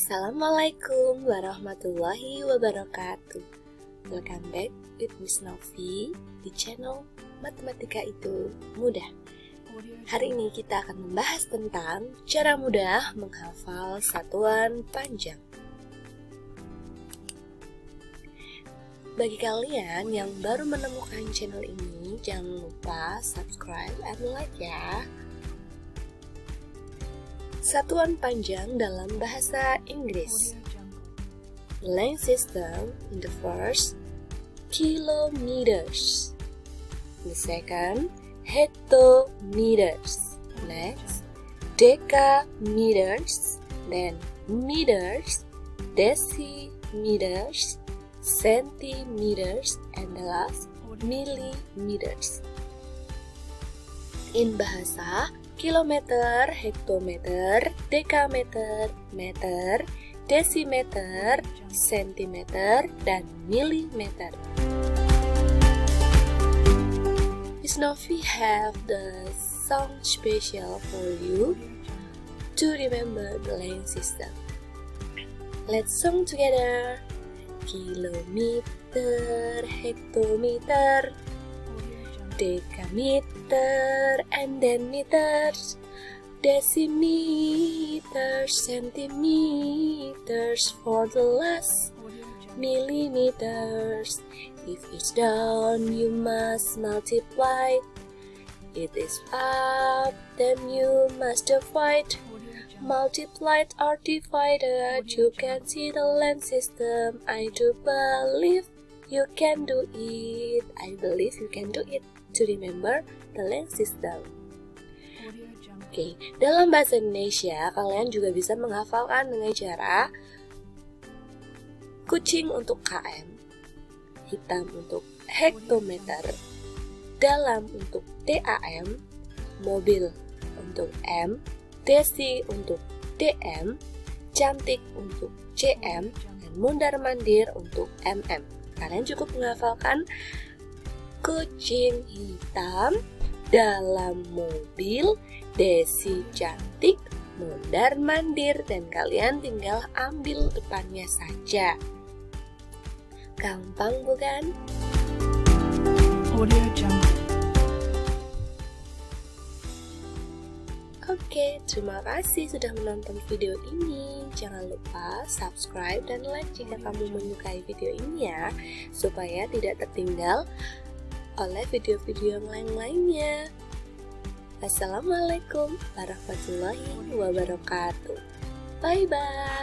Assalamualaikum warahmatullahi wabarakatuh. Welcome back with Miss Novi di channel Matematika Itu Mudah. Hari ini kita akan membahas tentang cara mudah menghafal satuan panjang. Bagi kalian yang baru menemukan channel ini, jangan lupa subscribe and like ya. Satuan panjang dalam bahasa Inggris. The length system in the first, kilometers. In the second, hectometers. Next, decameters. Then meters, decimeters, centimeters, and the last, millimeters. In bahasa kilometer, hektometer, dekameter, meter, desimeter, sentimeter, dan milimeter. Miss Novi have the song special for you to remember the length system. Let's sing together. Kilometer, hektometer, decameter, and then meters, decimeters, centimeters, for the last, millimeters. If it's down, you must multiply. It is up, then you must divide. Multiplied or divided, you can see the length system. I do believe you can do it. I believe you can do it. To remember the length system. Oke, dalam bahasa Indonesia kalian juga bisa menghafalkan dengan cara kucing untuk km, hitam untuk hektometer, dalam untuk DAM, mobil untuk M, desi untuk DM, cantik untuk CM, dan mundar-mandir untuk MM. Kalian cukup menghafalkan kucing hitam, dalam mobil, desi cantik, mundar-mandir, dan kalian tinggal ambil depannya saja. Gampang bukan? Oke, terima kasih sudah menonton video ini. Jangan lupa subscribe dan like jika kamu menyukai video ini ya, supaya tidak tertinggal oleh video-video yang lain-lainnya. Assalamualaikum warahmatullahi wabarakatuh. Bye-bye.